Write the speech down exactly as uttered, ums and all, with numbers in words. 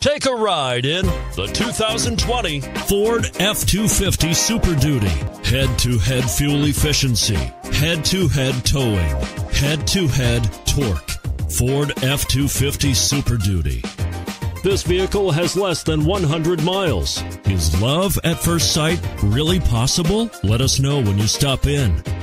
Take a ride in the two thousand twenty Ford F two fifty Super Duty. Head-to-head fuel efficiency, head-to-head towing, head-to-head torque. Ford F two fifty Super Duty. This vehicle has less than one hundred miles. Is love at first sight really possible? Let us know when you stop in.